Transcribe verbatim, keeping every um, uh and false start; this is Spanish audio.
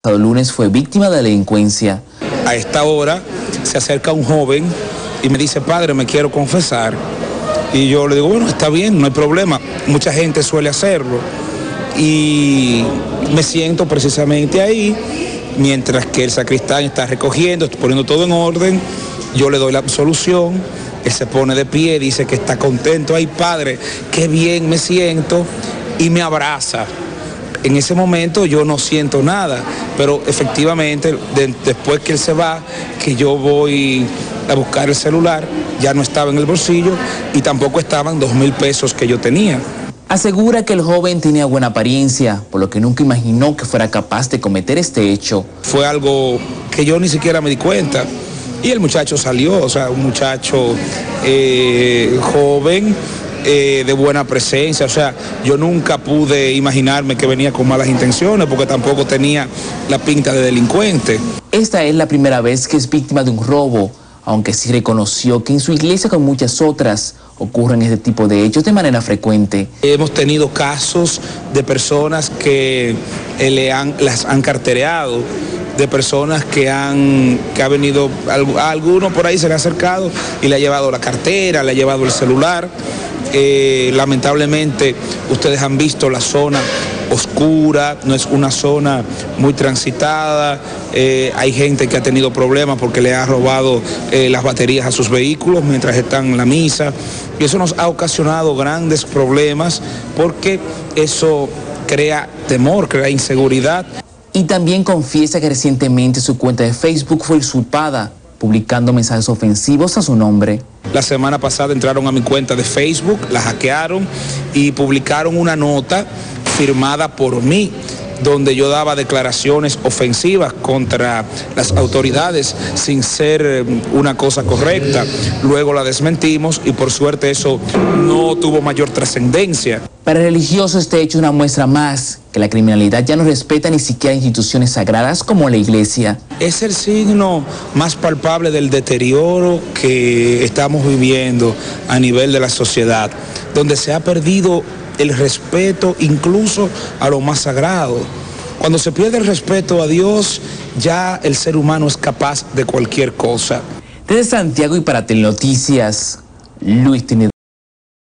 El lunes fue víctima de delincuencia. A esta hora se acerca un joven y me dice: padre, me quiero confesar. Y yo le digo: bueno, está bien, no hay problema. Mucha gente suele hacerlo. Y me siento precisamente ahí, mientras que el sacristán está recogiendo, poniendo todo en orden. Yo le doy la absolución. Él se pone de pie, dice que está contento. Ay, padre, qué bien me siento. Y me abraza. En ese momento yo no siento nada, pero efectivamente de, después que él se va, que yo voy a buscar el celular, ya no estaba en el bolsillo y tampoco estaban dos mil pesos que yo tenía. Asegura que el joven tenía buena apariencia, por lo que nunca imaginó que fuera capaz de cometer este hecho. Fue algo que yo ni siquiera me di cuenta. Y el muchacho salió, o sea, un muchacho eh, joven, Eh, de buena presencia. O sea, yo nunca pude imaginarme que venía con malas intenciones, porque tampoco tenía la pinta de delincuente. Esta es la primera vez que es víctima de un robo, aunque sí reconoció que en su iglesia, con muchas otras, ocurren este tipo de hechos de manera frecuente. Hemos tenido casos de personas que eh, le han, las han cartereado, de personas que han que ha venido, a alguno por ahí se le ha acercado y le ha llevado la cartera, le ha llevado el celular. Eh, lamentablemente ustedes han visto la zona oscura, no es una zona muy transitada. Eh, hay gente que ha tenido problemas porque le ha robado eh, las baterías a sus vehículos mientras están en la misa, y eso nos ha ocasionado grandes problemas porque eso crea temor, crea inseguridad. Y también confiesa que recientemente su cuenta de Facebook fue usurpada, publicando mensajes ofensivos a su nombre. La semana pasada entraron a mi cuenta de Facebook, la hackearon y publicaron una nota firmada por mí, donde yo daba declaraciones ofensivas contra las autoridades sin ser una cosa correcta. Luego la desmentimos y por suerte eso no tuvo mayor trascendencia. Para el religioso, este hecho es una muestra más que la criminalidad ya no respeta ni siquiera instituciones sagradas como la iglesia. Es el signo más palpable del deterioro que estamos viviendo a nivel de la sociedad, donde se ha perdido el respeto incluso a lo más sagrado. Cuando se pierde el respeto a Dios, ya el ser humano es capaz de cualquier cosa. Desde Santiago y para Telenoticias, Luis Tinidor.